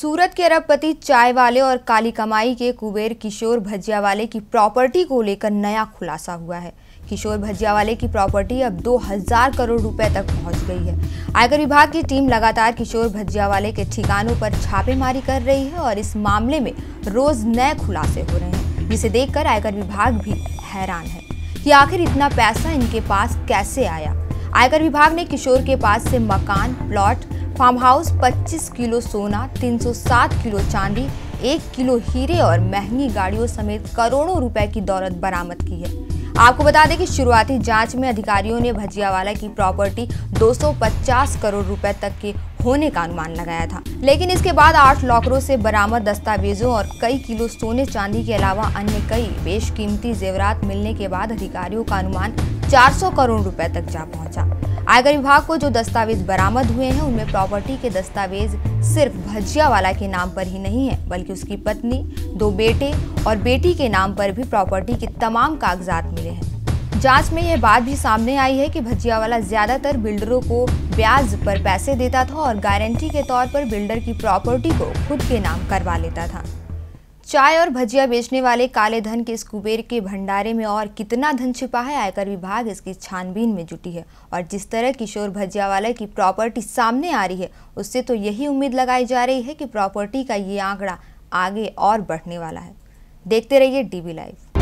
सूरत के अरबपति चाय वाले और काली कमाई के कुबेर किशोर भजियावाले की प्रॉपर्टी को लेकर नया खुलासा हुआ है। किशोर भजियावाले की प्रॉपर्टी अब 2000 करोड़ रुपए तक पहुंच गई है। आयकर विभाग की टीम लगातार किशोर भजियावाले के ठिकानों पर छापेमारी कर रही है और इस मामले में रोज नए खुलासे हो रहे हैं, जिसे देखकर आयकर विभाग भी हैरान है कि आखिर इतना पैसा इनके पास कैसे आया। आयकर विभाग ने किशोर के पास से मकान, प्लॉट, फार्म हाउस, 25 किलो सोना, 307 किलो चांदी, 1 किलो हीरे और महंगी गाड़ियों समेत करोड़ों रुपए की दौलत बरामद की है। आपको बता दें कि शुरुआती जांच में अधिकारियों ने भजियावाला की प्रॉपर्टी 250 करोड़ रुपए तक के होने का अनुमान लगाया था, लेकिन इसके बाद 8 लॉकरों से बरामद दस्तावेजों और कई किलो सोने चांदी के अलावा अन्य कई बेशकीमती जेवरात मिलने के बाद अधिकारियों का अनुमान 400 करोड़ रुपए तक जा पहुंचा। आयकर विभाग को जो दस्तावेज बरामद हुए हैं उनमें प्रॉपर्टी के दस्तावेज सिर्फ भजियावाला के नाम पर ही नहीं है, बल्कि उसकी पत्नी, 2 बेटे और बेटी के नाम पर भी प्रॉपर्टी के तमाम कागजात मिले हैं। जांच में यह बात भी सामने आई है कि भजियावाला ज्यादातर बिल्डरों को ब्याज पर पैसे देता था और गारंटी के तौर पर बिल्डर की प्रॉपर्टी को खुद के नाम करवा लेता था। चाय और भजिया बेचने वाले काले धन के इस कुबेर के भंडारे में और कितना धन छिपा है, आयकर विभाग इसकी छानबीन में जुटी है। और जिस तरह किशोर भजियावाला की प्रॉपर्टी सामने आ रही है, उससे तो यही उम्मीद लगाई जा रही है कि प्रॉपर्टी का ये आंकड़ा आगे और बढ़ने वाला है। देखते रहिए DB लाइव।